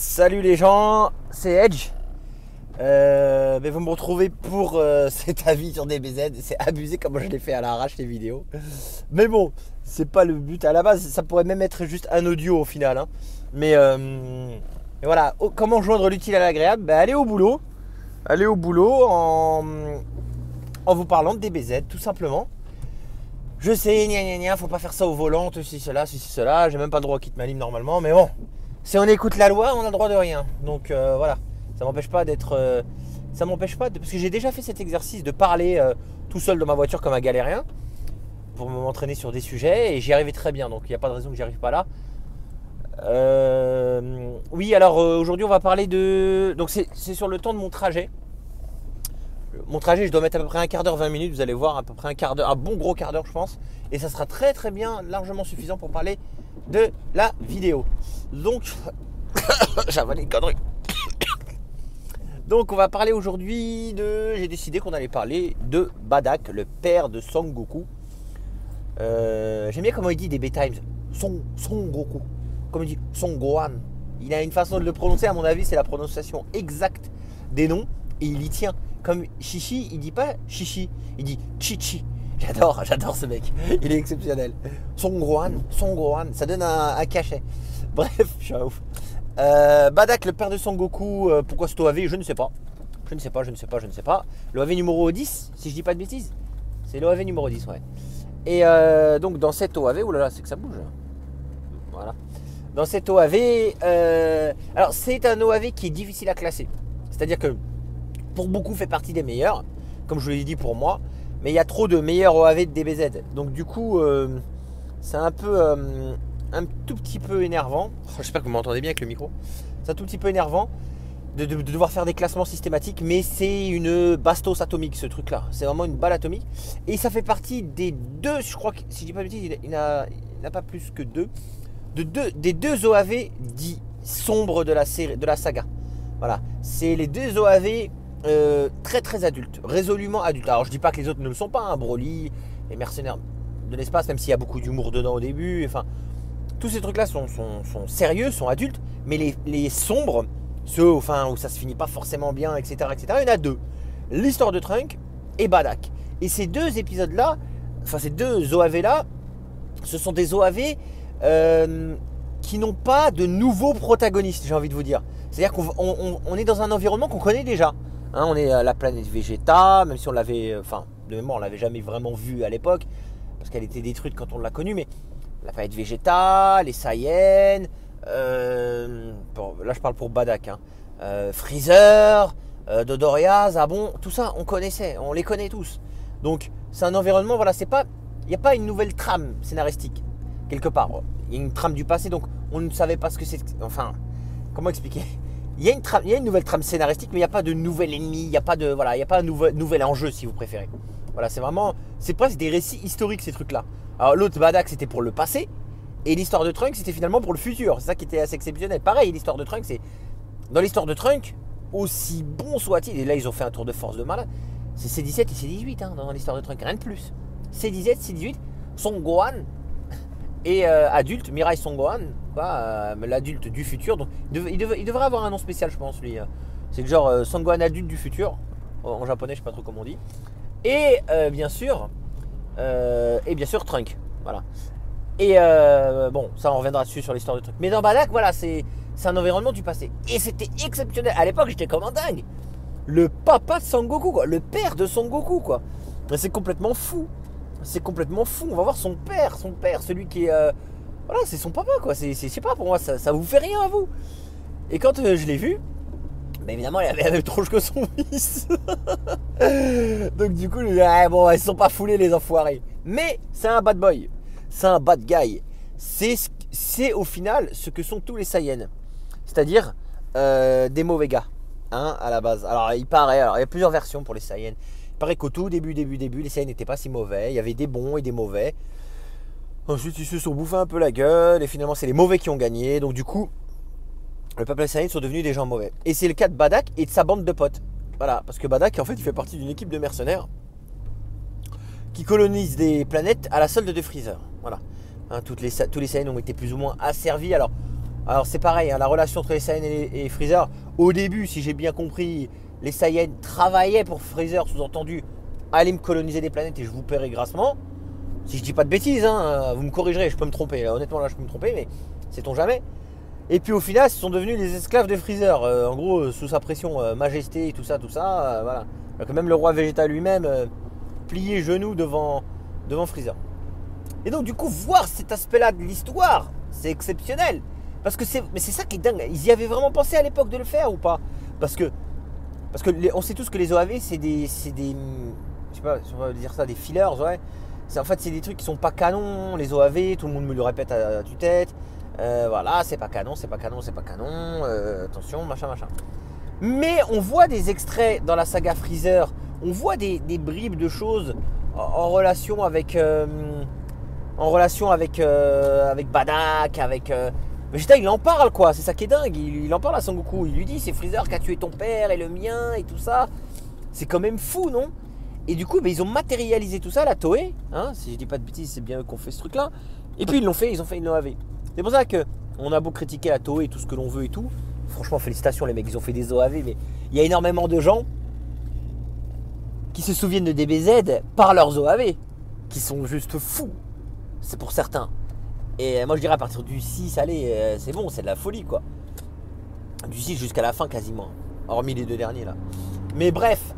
Salut les gens, c'est Edge. Mais vous me retrouvez pour cet avis sur DBZ. C'est abusé comme je l'ai fait à l'arrache les vidéos. Mais bon, c'est pas le but à la base. Ça pourrait même être juste un audio au final. Hein. Mais voilà, comment joindre l'utile à l'agréable? Allez au boulot. Allez au boulot en vous parlant de DBZ, tout simplement. Je sais, faut pas faire ça au volant, ceci, cela. J'ai même pas le droit à quitter ma ligne normalement, mais bon. Si on écoute la loi, on a le droit de rien. Donc voilà, ça m'empêche pas d'être... parce que j'ai déjà fait cet exercice de parler tout seul dans ma voiture comme un galérien pour m'entraîner sur des sujets et j'y arrivais très bien. Donc il n'y a pas de raison que j'y arrive pas là. Oui, alors aujourd'hui on va parler de... Donc c'est sur le temps de mon trajet. Mon trajet, je dois mettre à peu près un quart d'heure, 20 minutes. Vous allez voir, à peu près un quart d'heure, un bon gros quart d'heure je pense. Et ça sera très très bien, largement suffisant pour parler de la vidéo. Donc, j'avale une connerie. Donc on va parler aujourd'hui de... J'ai décidé qu'on allait parler de Bardock, le père de Son Goku. J'aime bien comment il dit DB Times. Son Goku. Comme il dit Son Gohan. Il a une façon de le prononcer, à mon avis, c'est la prononciation exacte des noms. Et il y tient. Comme Chichi, il dit pas Chichi, il dit Chichi. J'adore ce mec. Il est exceptionnel. Son Gohan, ça donne un cachet. Bref, je suis un ouf. Bardock, le père de Son Goku, pourquoi cet OAV? Je ne sais pas. Je ne sais pas. L'OAV numéro 10, si je dis pas de bêtises. C'est l'OAV numéro 10, ouais. Et donc dans cette OAV, oulala, c'est que ça bouge. Voilà. Dans cette OAV, alors c'est un OAV qui est difficile à classer. C'est-à-dire que pour beaucoup fait partie des meilleurs, comme je vous l'ai dit pour moi, mais il y a trop de meilleurs OAV de DBZ. Donc du coup, c'est un peu, un tout petit peu énervant. J'espère que vous m'entendez bien avec le micro. C'est un tout petit peu énervant de devoir faire des classements systématiques, mais c'est une bastos atomique ce truc-là. C'est vraiment une balle atomique. Et ça fait partie des deux, je crois que si je dis pas de bêtises, il n'a pas plus que deux, des deux OAV dits sombres de la série, de la saga. Voilà, c'est les deux OAV très très adultes, résolument adultes. Alors je dis pas que les autres ne le sont pas, hein, Broly, les mercenaires de l'espace, même s'il y a beaucoup d'humour dedans au début, enfin tous ces trucs là sont sérieux, sont adultes, mais les sombres, ceux enfin, où ça se finit pas forcément bien, etc., il y en a deux, l'histoire de Trunks et Bardock. Et ces deux épisodes là, enfin ces deux OAV là, ce sont des OAV qui n'ont pas de nouveaux protagonistes, j'ai envie de vous dire. C'est-à-dire qu'on est dans un environnement qu'on connaît déjà. Hein, on est à la planète Vegeta, même si on l'avait, enfin, de mémoire, on l'avait jamais vraiment vue à l'époque, parce qu'elle était détruite quand on l'a connue, mais la planète Vegeta, les Saiyans, bon, là je parle pour Bardock, hein, Freezer, Dodoria, Zabon, tout ça, on connaissait, on les connaît tous. Donc, c'est un environnement, voilà, c'est pas, il n'y a pas une nouvelle trame scénaristique, quelque part. Il y a une trame du passé, donc on ne savait pas ce que c'est, enfin, comment expliquer? Il y a une nouvelle trame scénaristique, mais il n'y a pas de nouvel ennemi, il n'y a pas de, voilà, il n'y a pas un nouvel enjeu si vous préférez. Voilà, c'est vraiment, c'est presque des récits historiques ces trucs-là. Alors l'autre Bardock c'était pour le passé, et l'histoire de Trunks c'était finalement pour le futur. C'est ça qui était assez exceptionnel. Pareil, l'histoire de Trunks, c'est dans l'histoire de Trunks, aussi bon soit-il, et là ils ont fait un tour de force de malade. C'est C17 et C18 hein, dans l'histoire de Trunks, rien de plus. C17, C18, Son Gohan et adulte, Mirai Son Gohan, l'adulte du futur. Donc il devrait avoir un nom spécial, je pense, lui. C'est le genre Son Gohan adulte du futur. En japonais, je sais pas trop comment on dit. Et bien sûr, Trunks. Voilà. Et bon, ça on reviendra dessus sur l'histoire de Trunks. Mais dans Bardock, voilà, c'est un environnement du passé. Et c'était exceptionnel. À l'époque, j'étais comme un dingue. Le papa de Son Goku, quoi. Le père de Son Goku, quoi. C'est complètement fou. C'est complètement fou. On va voir son père, celui qui est... voilà, c'est son papa, quoi. Je sais pas, pour moi, ça vous fait rien à vous. Et quand je l'ai vu, bah évidemment, il avait la même tronche que son fils. Donc du coup, bon, ils se sont pas foulés, les enfoirés. Mais c'est un bad boy. C'est un bad guy. C'est au final ce que sont tous les Saiyans. C'est-à-dire des mauvais gars, hein, à la base. Alors, il y a plusieurs versions pour les Saiyans. Il paraît qu'au tout début, les Saiyans n'étaient pas si mauvais. Il y avait des bons et des mauvais. Ensuite, ils se sont bouffés un peu la gueule. Et finalement, c'est les mauvais qui ont gagné. Donc, du coup, le peuple Saiyan sont devenus des gens mauvais. Et c'est le cas de Bardock et de sa bande de potes. Voilà, parce que Bardock, en fait, il fait partie d'une équipe de mercenaires qui colonisent des planètes à la solde de Freezer. Voilà. Hein, tous les Saiyans ont été plus ou moins asservis. Alors, Alors c'est pareil, hein, la relation entre les Saiyans et Freezer, au début, si j'ai bien compris, les Saiyans travaillaient pour Freezer, sous-entendu, allez me coloniser des planètes et je vous paierai grassement. Si je dis pas de bêtises, hein, vous me corrigerez, je peux me tromper. Honnêtement, là, je peux me tromper, mais sait-on jamais. Et puis au final, ils sont devenus les esclaves de Freezer. En gros, sous sa pression, majesté et tout ça, voilà. Donc, même le roi Vegeta lui-même pliait genoux devant Freezer. Et donc, du coup, voir cet aspect-là de l'histoire, c'est exceptionnel. Parce que mais c'est ça qui est dingue. Ils y avaient vraiment pensé à l'époque de le faire ou pas? Parce que on sait tous que les OAV, c'est des, je sais pas si on va dire ça, des fillers, ouais. En fait, c'est des trucs qui sont pas canons, les OAV, tout le monde me le répète à tue-tête. Voilà, c'est pas canon, c'est pas canon, c'est pas canon. Attention, machin. Mais on voit des extraits dans la saga Freezer, on voit des bribes de choses en relation avec Bardock, avec Vegeta, il en parle quoi, c'est ça qui est dingue, il en parle à Son Goku, il lui dit c'est Freezer qui a tué ton père et le mien et tout ça. C'est quand même fou, non? Et du coup, ils ont matérialisé tout ça, la Toei, hein, si je dis pas de bêtises, c'est bien eux qui ont fait ce truc là. Et puis ils ont fait une OAV. C'est pour ça que on a beau critiquer la Toei et tout ce que l'on veut et tout. Franchement, félicitations les mecs, ils ont fait des OAV, mais il y a énormément de gens qui se souviennent de DBZ par leurs OAV, qui sont juste fous. C'est pour certains. Et moi je dirais à partir du 6, allez, c'est bon, c'est de la folie quoi. Du 6 jusqu'à la fin quasiment. Hormis les deux derniers là. Mais bref.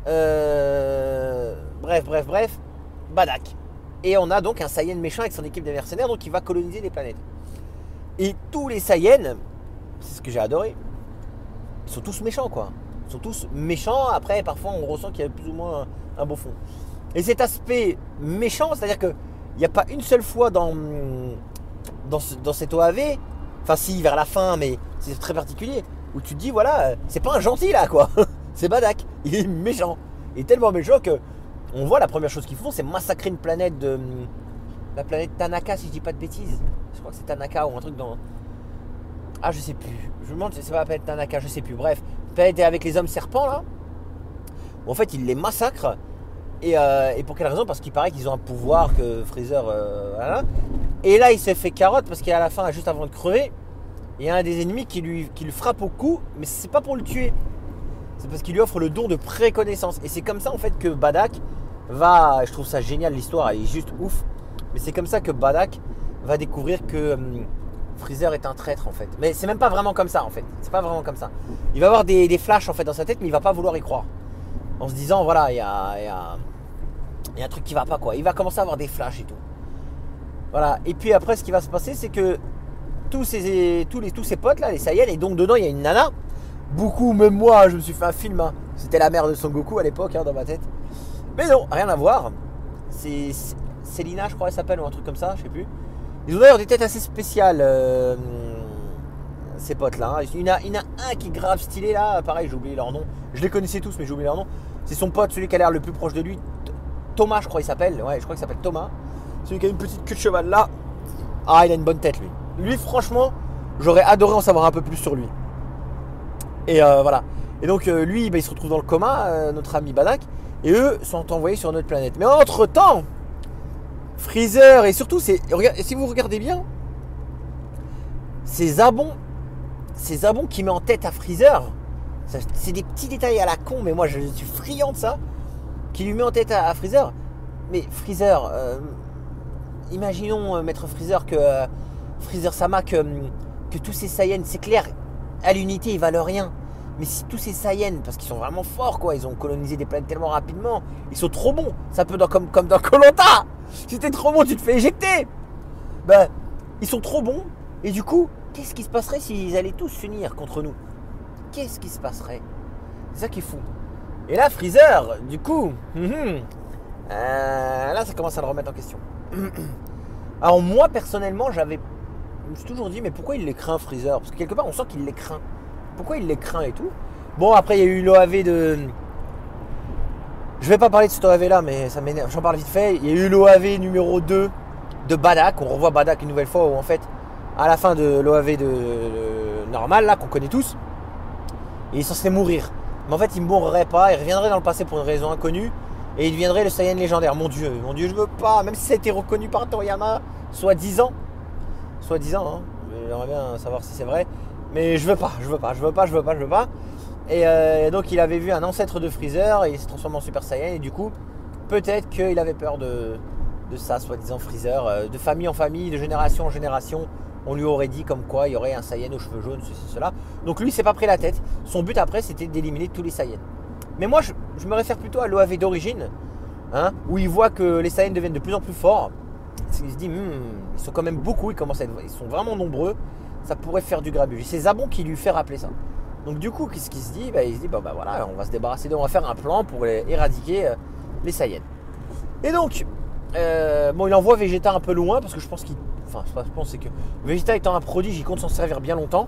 Bref. Bardock. Et on a donc un Saiyan méchant avec son équipe de mercenaires, donc il va coloniser des planètes. Et tous les Saiyans, c'est ce que j'ai adoré, ils sont tous méchants quoi. Ils sont tous méchants, après parfois on ressent qu'il y a plus ou moins un beau fond. Et cet aspect méchant, c'est-à-dire que il n'y a pas une seule fois dans cette OAV, enfin si vers la fin, mais c'est très particulier, où tu te dis voilà, c'est pas un gentil là quoi, c'est Bardock, il est méchant. Il est tellement méchant que on voit la première chose qu'ils font, c'est massacrer une planète la planète Tanaka si je dis pas de bêtises. Je crois que c'est Tanaka ou un truc dans... Ah je sais plus, je me demande si c'est pas la planète Tanaka, je sais plus, bref. Planète avec les hommes serpents là, où en fait ils les massacrent. Et pour quelle raison? Parce qu'il paraît qu'ils ont un pouvoir que Freezer... voilà. Et là, il s'est fait carotte parce qu'à la fin, juste avant de crever, il y a un des ennemis qui lui frappe au cou, mais c'est pas pour le tuer. C'est parce qu'il lui offre le don de préconnaissance. Et c'est comme ça, en fait, que Bardock va... Je trouve ça génial, l'histoire, elle est juste ouf. Mais c'est comme ça que Bardock va découvrir que Freezer est un traître, en fait. Mais c'est même pas vraiment comme ça, en fait. C'est pas vraiment comme ça. Il va avoir des flashs, en fait, dans sa tête, mais il va pas vouloir y croire. En se disant, voilà, il y a un truc qui va pas quoi. Il va commencer à avoir des flashs et tout. Voilà. Et puis après, ce qui va se passer, c'est que tous ses potes là, les Saiyans, et donc dedans il y a une nana. Beaucoup, même moi, je me suis fait un film. Hein. C'était la mère de Son Goku à l'époque, hein, dans ma tête. Mais non, rien à voir. C'est Célina, je crois, elle s'appelle, ou un truc comme ça, je sais plus. Ils ont d'ailleurs des têtes assez spéciales, ces potes là. Hein. Il y en a un qui est grave stylé là. Pareil, j'ai oublié leur nom. Je les connaissais tous, mais j'ai oublié leur nom. C'est son pote, celui qui a l'air le plus proche de lui. Thomas, je crois, il s'appelle. Ouais, je crois qu'il s'appelle Thomas. Celui qui a une petite queue de cheval là. Ah, il a une bonne tête, lui. Lui, franchement, j'aurais adoré en savoir un peu plus sur lui. Et voilà. Et donc, lui, il se retrouve dans le coma, notre ami Bardock. Et eux sont envoyés sur notre planète. Mais entre-temps, Freezer, et surtout, si vous regardez bien, ces abons qui met en tête à Freezer, c'est des petits détails à la con, mais moi, je suis friand de ça. Qui lui met en tête à Freezer. Mais Freezer, imaginons Maître Freezer que Freezer Sama, que tous ces Saiyans, c'est clair, à l'unité ils valent rien. Mais si tous ces Saiyans, parce qu'ils sont vraiment forts quoi, ils ont colonisé des planètes tellement rapidement, ils sont trop bons. C'est un peu comme dans Koh-Lanta. Si t'es trop bon, tu te fais éjecter. Ben, ils sont trop bons. Et du coup, qu'est-ce qui se passerait s'ils allaient tous s'unir contre nous? Qu'est-ce qui se passerait? C'est ça qui est fou. Et là, Freezer, du coup, là, ça commence à le remettre en question. Alors moi, personnellement, je me suis toujours dit, mais pourquoi il les craint, Freezer? Parce que quelque part, on sent qu'il les craint. Pourquoi il les craint et tout? Bon, après, il y a eu l'OAV de... Je vais pas parler de cette OAV là, mais ça m'énerve. J'en parle vite fait. Il y a eu l'OAV numéro 2 de Bardock. On revoit Bardock une nouvelle fois où, en fait, à la fin de l'OAV normal, là, qu'on connaît tous, il est censé mourir. Mais en fait, il ne mourrait pas, il reviendrait dans le passé pour une raison inconnue et il deviendrait le Saiyan légendaire. Mon Dieu, je veux pas, même si ça a été reconnu par Toriyama, soi-disant, hein, J'aimerais bien savoir si c'est vrai. Mais je veux pas. Et donc il avait vu un ancêtre de Freezer et il s'est transformé en Super Saiyan. Et du coup, peut-être qu'il avait peur de ça, soi-disant Freezer. De famille en famille, de génération en génération, on lui aurait dit comme quoi il y aurait un Saiyan aux cheveux jaunes, ceci, cela. Donc lui, il s'est pas pris la tête. Son but après, c'était d'éliminer tous les Saiyans. Mais moi, je me réfère plutôt à l'OAV d'origine, hein, où il voit que les Saiyans deviennent de plus en plus forts. Il se dit, ils sont quand même beaucoup, ils sont vraiment nombreux, ça pourrait faire du grabuge. C'est Zabon qui lui fait rappeler ça. Donc du coup, qu'est-ce qu'il se dit? Il se dit, bah voilà, on va se débarrasser d'eux, on va faire un plan pour éradiquer les Saiyans. Et donc, il envoie Vegeta un peu loin, parce que je pense c'est que Vegeta étant un prodige, il compte s'en servir bien longtemps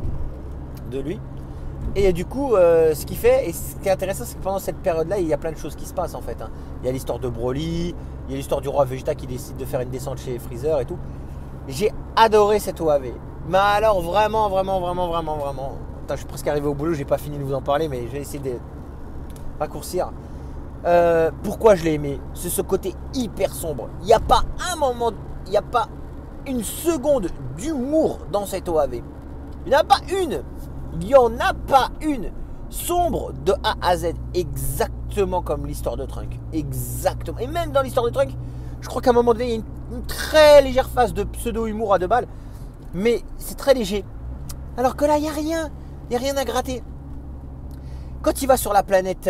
de lui. Et du coup, ce qu'il fait, et ce qui est intéressant, c'est que pendant cette période-là, il y a plein de choses qui se passent en fait. Hein. Il y a l'histoire de Broly, il y a l'histoire du roi Vegeta qui décide de faire une descente chez Freezer et tout. J'ai adoré cette OAV. Mais alors vraiment. Attends, je suis presque arrivé au boulot, j'ai pas fini de vous en parler, mais je vais essayer de raccourcir. Pourquoi je l'ai aimé? C'est ce côté hyper sombre. Il n'y a pas un moment, il n'y a pas une seconde d'humour dans cette OAV. Il n'y en a pas une. Il n'y en a pas une. Sombre de A à Z. Exactement comme l'histoire de Trunks. Exactement. Et même dans l'histoire de Trunks, je crois qu'à un moment donné, il y a une très légère phase de pseudo-humour à 2 balles. Mais c'est très léger. Alors que là, il n'y a rien. Il n'y a rien à gratter. Quand il va sur la planète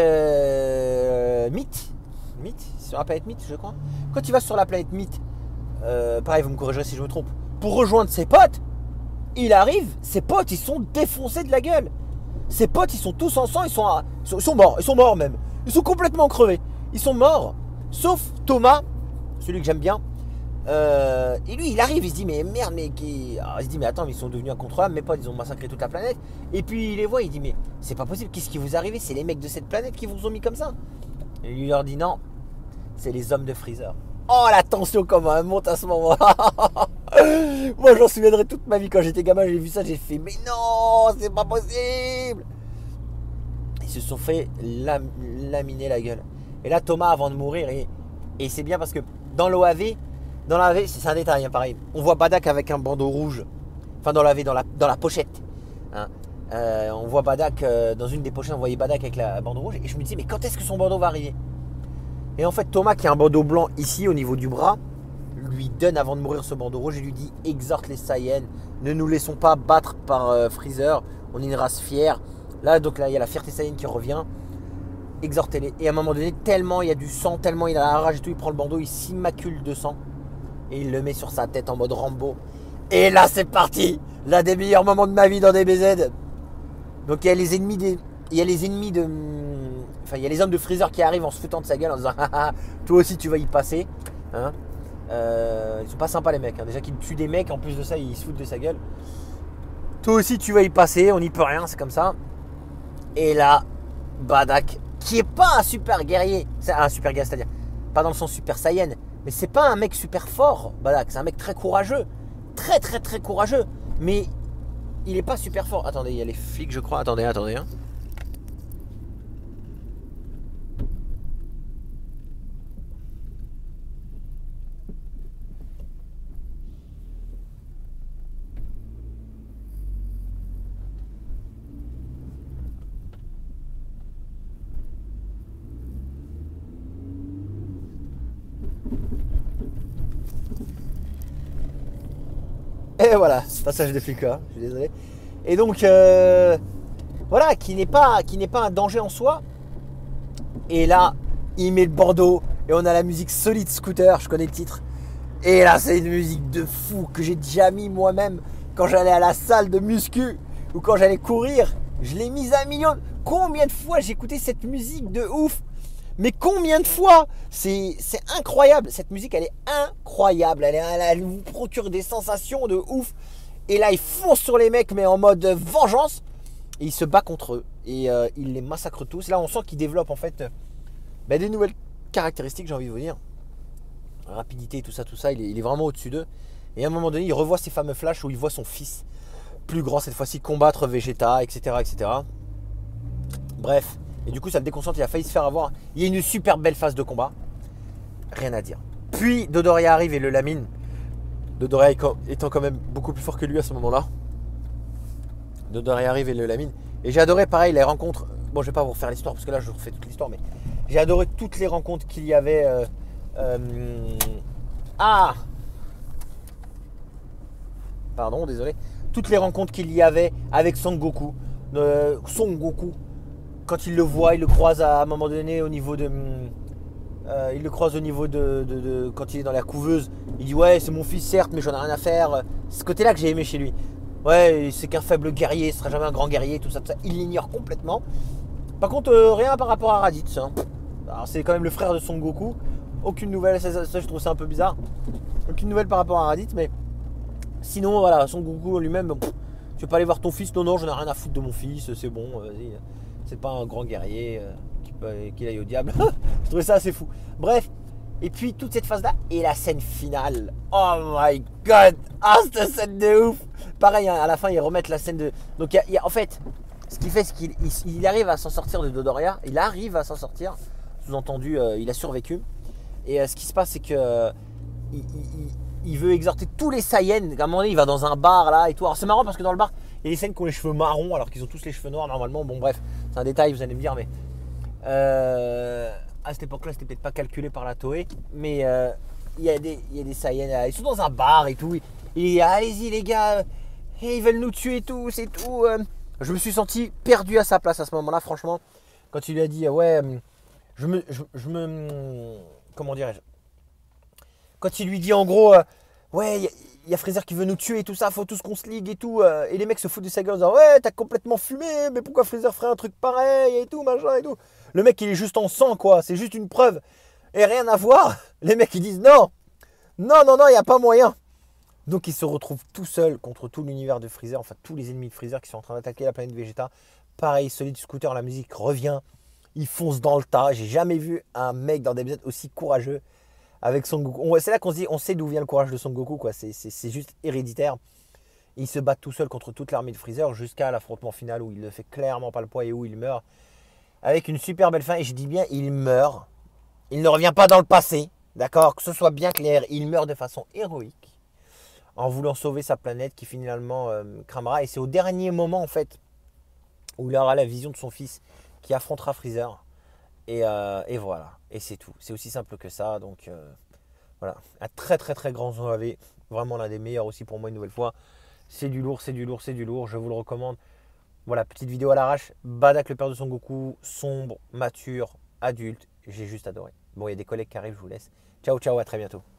Mythe, sur la planète Mythe, je crois. Quand il va sur la planète Mythe, pareil, vous me corrigerez si je me trompe, pour rejoindre ses potes, il arrive, ses potes, ils sont défoncés de la gueule. Ses potes, ils sont tous en sang, ils sont morts même. Ils sont complètement crevés. Ils sont morts, sauf Thomas, celui que j'aime bien. Et lui, il arrive, il se dit mais merde, alors, il se dit mais attends, mais ils sont devenus incontrôlables, mes potes, ils ont massacré toute la planète. Et puis il les voit, il dit mais c'est pas possible, qu'est-ce qui vous arrive? C'est les mecs de cette planète qui vous ont mis comme ça. Et lui leur dit non, c'est les hommes de Freezer. Oh la tension comment elle monte à ce moment. Moi j'en souviendrai toute ma vie. Quand j'étais gamin, j'ai vu ça, j'ai fait mais non, c'est pas possible. Ils se sont fait laminer la gueule. Et là Thomas, avant de mourir, et c'est bien parce que dans l'OAV, c'est un détail, hein, pareil. On voit Bardock avec un bandeau rouge. Enfin, dans la pochette. Hein. On voit Bardock, dans une des pochettes, on voyait Bardock avec la bandeau rouge. Et je me dis, mais quand est-ce que son bandeau va arriver? Et en fait, Thomas, qui a un bandeau blanc ici, au niveau du bras, lui donne avant de mourir ce bandeau rouge et lui dit, exhorte les Saiyans, ne nous laissons pas battre par Freezer. On est une race fière. Là, il y a la fierté Saiyan qui revient. Exhortez-les. Et à un moment donné, tellement il y a du sang, tellement il a la rage et tout, il prend le bandeau, il s'immacule de sang. Et il le met sur sa tête en mode Rambo. Et là c'est parti. L'un des meilleurs moments de ma vie dans DBZ. Donc il y a les ennemis Enfin il y a les hommes de Freezer qui arrivent en se foutant de sa gueule en disant haha, toi aussi tu vas y passer, hein. Ils sont pas sympas les mecs, hein. Déjà qu'ils tuent des mecs, en plus de ça ils se foutent de sa gueule. Toi aussi tu vas y passer, on n'y peut rien, c'est comme ça. Et là Bardock, qui est pas un super guerrier, c'est un super guerrier, c'est-à-dire pas dans le sens super Saiyan, mais c'est pas un mec super fort, Bardock, c'est un mec très courageux, très courageux, mais il est pas super fort. Attendez, il y a les flics je crois, attendez, hein. Et voilà, passage des flics là, je suis désolé. Et donc, voilà, qui n'est pas un danger en soi. Et là, il met le bandeau et on a la musique Solid Scooter, je connais le titre. Et là, c'est une musique de fou que j'ai déjà mis moi-même quand j'allais à la salle de muscu ou quand j'allais courir. Je l'ai mise à un million. Combien de fois j'ai écouté cette musique de ouf? Mais combien de fois? C'est incroyable. Cette musique, elle est incroyable. Elle vous procure des sensations de ouf. Et là, il fonce sur les mecs, mais en mode vengeance. Et il se bat contre eux. Et il les massacre tous. Là, on sent qu'il développe en fait des nouvelles caractéristiques, j'ai envie de vous dire. Rapidité, tout ça. Il est vraiment au-dessus d'eux. Et à un moment donné, il revoit ces fameux flashs où il voit son fils, plus grand cette fois-ci, combattre Vegeta, etc. Bref. Et du coup, ça le déconcentre, il a failli se faire avoir. Il y a une super belle phase de combat. Rien à dire. Puis, Dodoria arrive et le lamine. Dodoria étant quand même beaucoup plus fort que lui à ce moment-là. Dodoria arrive et le lamine. Et j'ai adoré pareil les rencontres. Bon, je vais pas vous refaire l'histoire parce que là je vous refais toute l'histoire, mais j'ai adoré toutes les rencontres qu'il y avait. Pardon, désolé. Toutes les rencontres qu'il y avait avec Son Goku. Son Goku, quand il le voit, il le croise à un moment donné au niveau de. Il le croise au niveau de quand il est dans la couveuse. Il dit ouais, c'est mon fils certes, mais j'en ai rien à faire. C'est ce côté-là que j'ai aimé chez lui. Ouais, c'est qu'un faible guerrier, ce sera jamais un grand guerrier, tout ça, tout ça. Il l'ignore complètement. Par contre, rien par rapport à Raditz. Hein. Alors c'est quand même le frère de Son Goku. Aucune nouvelle, ça je trouve ça un peu bizarre. Aucune nouvelle par rapport à Raditz, mais sinon voilà, Son Goku lui-même, bon, tu veux pas aller voir ton fils? Non, non, j'en ai rien à foutre de mon fils, c'est bon, vas-y. C'est pas un grand guerrier qu'il aille au diable. Je trouvais ça assez fou. Bref, et puis toute cette phase-là et la scène finale. Oh my god! Ah, cette scène de ouf! Pareil, hein, à la fin, ils remettent la scène de. Donc, en fait, ce qu'il fait, c'est qu'il arrive à s'en sortir de Dodoria. Il arrive à s'en sortir. Sous-entendu, il a survécu. Et ce qui se passe, c'est que il veut exhorter tous les Saiyans. À un moment donné, il va dans un bar là et tout. Alors, c'est marrant parce que dans le bar, il y a des scènes qui ont les cheveux marrons alors qu'ils ont tous les cheveux noirs normalement. Bon, bref, c'est un détail, vous allez me dire, mais. À cette époque-là, c'était peut-être pas calculé par la Toei, mais il y a des Saiyans, ils sont dans un bar et tout. Et allez-y les gars, ils veulent nous tuer et tout, c'est tout. Je me suis senti perdu à sa place à ce moment-là, franchement, quand il lui a dit ouais, comment dirais-je, quand il lui dit en gros ouais, il y a Freezer qui veut nous tuer et tout ça, faut tous qu'on se ligue et tout. Et les mecs se foutent de sa gueule en disant ouais, t'as complètement fumé, mais pourquoi Freezer ferait un truc pareil et tout, machin et tout. Le mec, il est juste en sang, quoi. C'est juste une preuve. Et rien à voir. Les mecs, ils disent non. Non, non, non, il n'y a pas moyen. Donc, il se retrouve tout seul contre tout l'univers de Freezer. Enfin, tous les ennemis de Freezer qui sont en train d'attaquer la planète Vegeta. Pareil, Solid Scooter, la musique revient. Il fonce dans le tas. J'ai jamais vu un mec dans DBZ aussi courageux avec Son Goku. C'est là qu'on se dit, on sait d'où vient le courage de Son Goku, quoi. C'est juste héréditaire. Il se bat tout seul contre toute l'armée de Freezer jusqu'à l'affrontement final où il ne fait clairement pas le poids et où il meurt. Avec une super belle fin, et je dis bien, il meurt. Il ne revient pas dans le passé, d'accord? Que ce soit bien clair, il meurt de façon héroïque, en voulant sauver sa planète qui finalement cramera. Et c'est au dernier moment, en fait, où il aura la vision de son fils qui affrontera Freezer. Et voilà, et c'est tout. C'est aussi simple que ça, donc voilà. Un très très très grand OAV, vraiment l'un des meilleurs aussi pour moi une nouvelle fois. C'est du lourd, c'est du lourd, c'est du lourd, je vous le recommande. Voilà, petite vidéo à l'arrache. Bardock, le père de Son Goku, sombre, mature, adulte. J'ai juste adoré. Bon, il y a des collègues qui arrivent, je vous laisse. Ciao, ciao, à très bientôt.